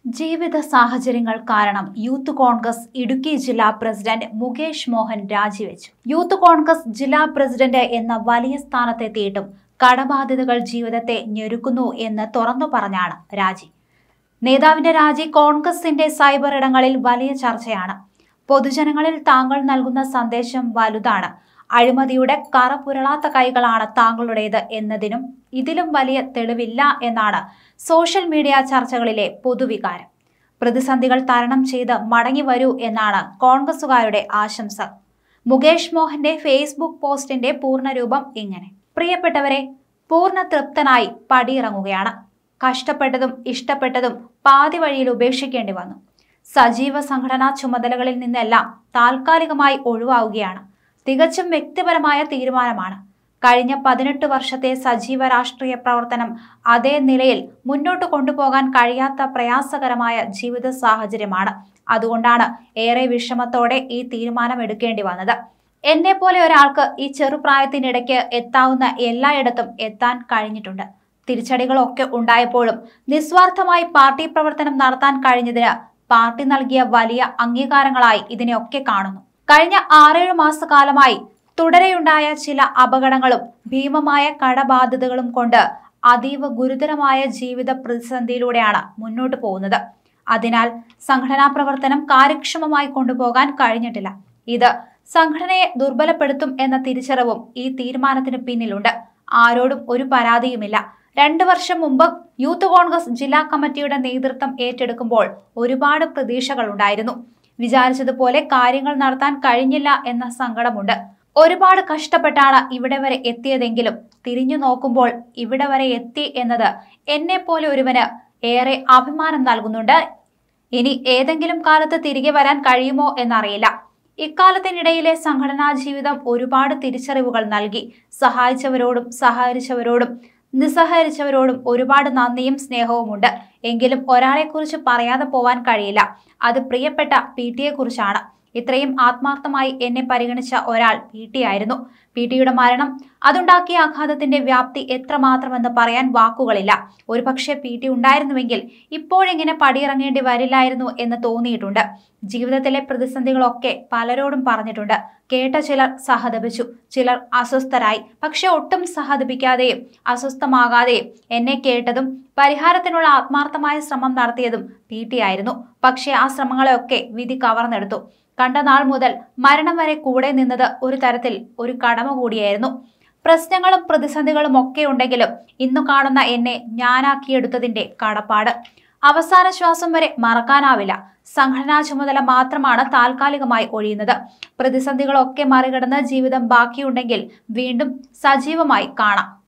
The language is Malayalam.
ജീവിത സാഹചര്യങ്ങൾ കാരണം യൂത്ത് കോൺഗ്രസ് ഇടുക്കി ജില്ലാ പ്രസിഡന്റ് മുകേഷ് മോഹൻ രാജിവെച്ചു. യൂത്ത് കോൺഗ്രസ് ജില്ലാ പ്രസിഡന്റ് എന്ന വലിയ സ്ഥാനത്തെത്തിയിട്ടും കടബാധ്യതകൾ ജീവിതത്തെ ഞെരുക്കുന്നു എന്ന് തുറന്നു പറഞ്ഞാണ് രാജി. നേതാവിന്റെ രാജി കോൺഗ്രസിന്റെ സൈബർ ഇടങ്ങളിൽ വലിയ ചർച്ചയാണ്. പൊതുജനങ്ങളിൽ താങ്കൾ നൽകുന്ന സന്ദേശം വലുതാണ്. അഴിമതിയുടെ കറ പുരളാത്ത കൈകളാണ് താങ്കളുടേത് എന്നതിനും ഇതിലും വലിയ തെളിവില്ല എന്നാണ് സോഷ്യൽ മീഡിയ ചർച്ചകളിലെ പൊതുവികാരം. പ്രതിസന്ധികൾ തരണം ചെയ്ത് മടങ്ങി വരൂ എന്നാണ് കോൺഗ്രസുകാരുടെ ആശംസ. മുകേഷ് മോഹന്റെ ഫേസ്ബുക്ക് പോസ്റ്റിന്റെ പൂർണ്ണരൂപം ഇങ്ങനെ: പ്രിയപ്പെട്ടവരെ, പൂർണ്ണ തൃപ്തനായി പടിയിറങ്ങുകയാണ്. കഷ്ടപ്പെട്ടതും ഇഷ്ടപ്പെട്ടതും പാതി വഴിയിൽ ഉപേക്ഷിക്കേണ്ടി വന്നു. സജീവ സംഘടനാ ചുമതലകളിൽ നിന്നെല്ലാം താൽക്കാലികമായി ഒഴിവാവുകയാണ്. തികച്ചും വ്യക്തിപരമായ തീരുമാനമാണ്. കഴിഞ്ഞ 18 വർഷത്തെ സജീവ രാഷ്ട്രീയ പ്രവർത്തനം അതേ നിലയിൽ മുന്നോട്ട് കൊണ്ടുപോകാൻ കഴിയാത്ത പ്രയാസകരമായ ജീവിത സാഹചര്യമാണ്. അതുകൊണ്ടാണ് ഏറെ വിഷമത്തോടെ ഈ തീരുമാനം എടുക്കേണ്ടി വന്നത്. എന്നെ പോലെ ഒരാൾക്ക് ഈ ചെറുപ്രായത്തിനിടയ്ക്ക് എത്താവുന്ന എല്ലായിടത്തും എത്താൻ കഴിഞ്ഞിട്ടുണ്ട്. തിരിച്ചടികളൊക്കെ ഉണ്ടായപ്പോഴും നിസ്വാർത്ഥമായി പാർട്ടി പ്രവർത്തനം നടത്താൻ കഴിഞ്ഞതിന് പാർട്ടി നൽകിയ വലിയ അംഗീകാരങ്ങളായി ഇതിനെയൊക്കെ കാണുന്നു. കഴിഞ്ഞ 6-7 മാസക്കാലമായി തുടരെയുണ്ടായ ചില അപകടങ്ങളും ഭീമമായ കടബാധ്യതകളും കൊണ്ട് അതീവ ഗുരുതരമായ ജീവിത പ്രതിസന്ധിയിലൂടെയാണ് മുന്നോട്ട് പോകുന്നത്. അതിനാൽ സംഘടനാ പ്രവർത്തനം കാര്യക്ഷമമായി കൊണ്ടുപോകാൻ കഴിഞ്ഞിട്ടില്ല. ഇത് സംഘടനയെ ദുർബലപ്പെടുത്തും എന്ന തിരിച്ചറിവും ഈ തീരുമാനത്തിന് പിന്നിലുണ്ട്. ആരോടും ഒരു പരാതിയുമില്ല. 2 വർഷം മുമ്പ് യൂത്ത് കോൺഗ്രസ് ജില്ലാ കമ്മിറ്റിയുടെ നേതൃത്വം ഏറ്റെടുക്കുമ്പോൾ ഒരുപാട് പ്രതീക്ഷകളുണ്ടായിരുന്നു. വിചാരിച്ചതുപോലെ കാര്യങ്ങൾ നടത്താൻ കഴിഞ്ഞില്ല എന്ന സങ്കടമുണ്ട്. ഒരുപാട് കഷ്ടപ്പെട്ടാണ് ഇവിടെ വരെ എത്തിയതെങ്കിലും തിരിഞ്ഞു നോക്കുമ്പോൾ ഇവിടെ വരെ എത്തി എന്നത് എന്നെ പോലെ ഒരുവന് ഏറെ അഭിമാനം നൽകുന്നുണ്ട്. ഇനി ഏതെങ്കിലും കാലത്ത് തിരികെ വരാൻ കഴിയുമോ എന്നറിയില്ല. ഇക്കാലത്തിനിടയിലെ സംഘടനാ ജീവിതം ഒരുപാട് തിരിച്ചറിവുകൾ നൽകി. സഹായിച്ചവരോടും സഹകരിച്ചവരോടും നിസ്സഹകരിച്ചവരോടും ഒരുപാട് നന്ദിയും സ്നേഹവുമുണ്ട്. എങ്കിലും ഒരാളെക്കുറിച്ച് പറയാതെ പോവാൻ കഴിയില്ല. അത് പ്രിയപ്പെട്ട PT യെക്കുറിച്ചാണ്. ഇത്രയും ആത്മാർത്ഥമായി എന്നെ പരിഗണിച്ച ഒരാൾ PT ആയിരുന്നു. PT-യുടെ മരണം അതുണ്ടാക്കിയ ആഘാതത്തിന്റെ വ്യാപ്തി എത്രമാത്രമെന്ന് പറയാൻ വാക്കുകളില്ല. ഒരുപക്ഷെ PT ഉണ്ടായിരുന്നുവെങ്കിൽ ഇപ്പോഴിങ്ങനെ പടിയിറങ്ങേണ്ടി വരില്ലായിരുന്നു എന്ന് തോന്നിയിട്ടുണ്ട്. ജീവിതത്തിലെ പ്രതിസന്ധികളൊക്കെ പലരോടും പറഞ്ഞിട്ടുണ്ട്. കേട്ട ചിലർ സഹതപിച്ചു, ചിലർ അസ്വസ്ഥരായി. പക്ഷെ ഒട്ടും സഹതപിക്കാതെയും അസ്വസ്ഥമാകാതെയും എന്നെ കേട്ടതും പരിഹാരത്തിനുള്ള ആത്മാർത്ഥമായ ശ്രമം നടത്തിയതും PT ആയിരുന്നു. പക്ഷെ ആ ശ്രമങ്ങളെയൊക്കെ വിധി കവർന്നെടുത്തു. കണ്ട നാൾ മുതൽ മരണം വരെ കൂടെ നിന്നത് ഒരു തരത്തിൽ ഒരു കടമ കൂടിയായിരുന്നു. പ്രശ്നങ്ങളും പ്രതിസന്ധികളും ഒക്കെ ഉണ്ടെങ്കിലും ഇന്നു കാണുന്ന എന്നെ ഞാനാക്കിയെടുത്തതിന്റെ കടപ്പാട് അവസാന ശ്വാസം വരെ മറക്കാനാവില്ല. സംഘടനാ ചുമതല മാത്രമാണ് താൽക്കാലികമായി ഒഴിയുന്നത്. പ്രതിസന്ധികളൊക്കെ മറികടന്ന് ജീവിതം ബാക്കിയുണ്ടെങ്കിൽ വീണ്ടും സജീവമായി കാണാം.